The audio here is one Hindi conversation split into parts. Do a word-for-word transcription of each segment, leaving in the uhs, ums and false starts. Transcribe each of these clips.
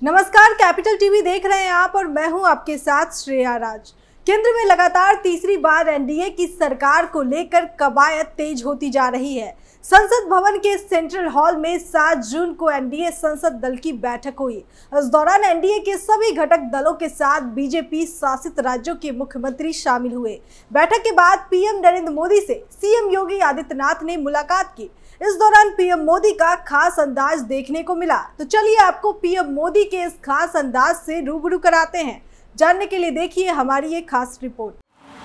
नमस्कार, कैपिटल टीवी देख रहे हैं आप और मैं हूं आपके साथ श्रेया राज। केंद्र में लगातार तीसरी बार एनडीए की सरकार को लेकर कवायद तेज होती जा रही है। संसद भवन के सेंट्रल हॉल में सात जून को एनडीए संसद दल की बैठक हुई। इस दौरान एनडीए के सभी घटक दलों के साथ बीजेपी शासित राज्यों के मुख्यमंत्री शामिल हुए। बैठक के बाद पीएम नरेंद्र मोदी से सीएम योगी आदित्यनाथ ने मुलाकात की। इस दौरान पीएम मोदी का खास अंदाज देखने को मिला। तो चलिए आपको पीएम मोदी के इस खास अंदाज से रूबरू कराते हैं। जानने के लिए देखिए हमारी ये खास रिपोर्ट।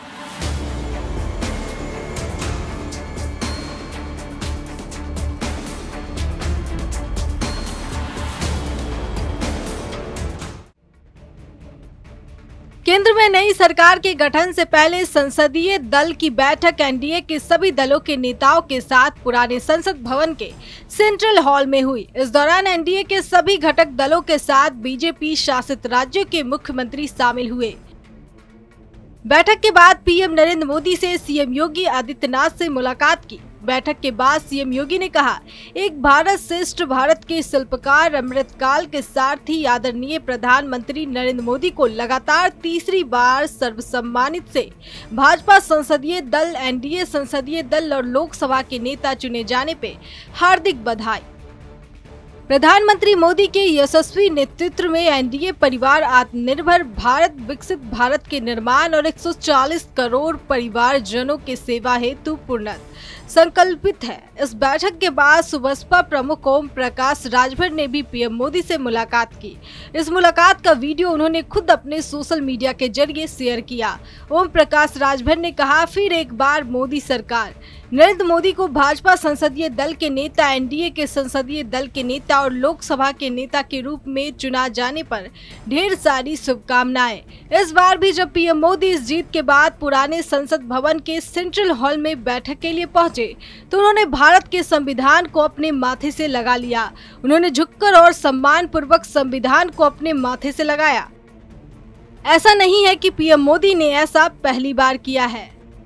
केंद्र में नई सरकार के गठन से पहले संसदीय दल की बैठक एनडीए के सभी दलों के नेताओं के साथ पुराने संसद भवन के सेंट्रल हॉल में हुई। इस दौरान एनडीए के सभी घटक दलों के साथ बीजेपी शासित राज्यों के मुख्यमंत्री शामिल हुए। बैठक के बाद पीएम नरेंद्र मोदी से सीएम योगी आदित्यनाथ से मुलाकात की। बैठक के बाद सीएम योगी ने कहा, एक भारत श्रेष्ठ भारत के शिल्पकार अमृतकाल के सारथी आदरणीय प्रधानमंत्री नरेंद्र मोदी को लगातार तीसरी बार सर्वसम्मानित से भाजपा संसदीय दल, एनडीए संसदीय दल और लोकसभा के नेता चुने जाने पे हार्दिक बधाई। प्रधानमंत्री मोदी के यशस्वी नेतृत्व में एनडीए परिवार आत्मनिर्भर भारत, विकसित भारत के निर्माण और एक सौ चालीस करोड़ परिवारजनों के सेवा हेतु पूर्ण संकल्पित है। इस बैठक के बाद सुबसपा प्रमुख ओम प्रकाश राजभर ने भी पीएम मोदी से मुलाकात की। इस मुलाकात का वीडियो उन्होंने खुद अपने सोशल मीडिया के जरिए शेयर किया। ओम प्रकाश राजभर ने कहा, फिर एक बार मोदी सरकार। नरेंद्र मोदी को भाजपा संसदीय दल के नेता, एनडीए के संसदीय दल के नेता और लोकसभा के नेता के रूप में चुना जाने पर ढेर सारी शुभकामनाएं। इस बार भी जब पीएम मोदी इस जीत के बाद पुराने संसद भवन के सेंट्रल हॉल में बैठक के लिए पहुंचे तो उन्होंने भारत के संविधान को अपने माथे से लगा लिया। उन्होंने झुककर और सम्मान पूर्वक संविधान को अपने माथे से लगाया। ऐसा नहीं है कि पीएम मोदी ने ऐसा पहली बार किया है।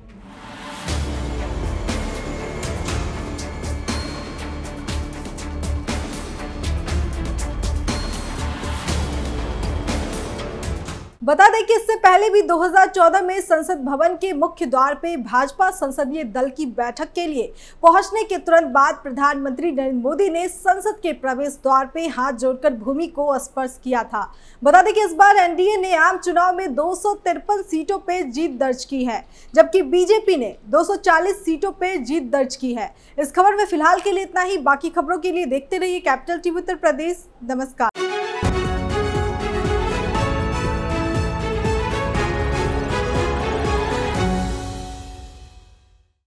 बता दें कि इससे पहले भी दो हज़ार चौदह में संसद भवन के मुख्य द्वार पे भाजपा संसदीय दल की बैठक के लिए पहुंचने के तुरंत बाद प्रधानमंत्री नरेंद्र मोदी ने संसद के प्रवेश द्वार पे हाथ जोड़कर भूमि को स्पर्श किया था। बता दें कि इस बार एनडीए ने आम चुनाव में दो सौ तिरपन सीटों पे जीत दर्ज की है, जबकि बीजेपी ने दो सौ चालीस सीटों पे जीत दर्ज की है। इस खबर में फिलहाल के लिए इतना ही। बाकी खबरों के लिए देखते रहिए कैपिटल टीवी उत्तर प्रदेश। नमस्कार।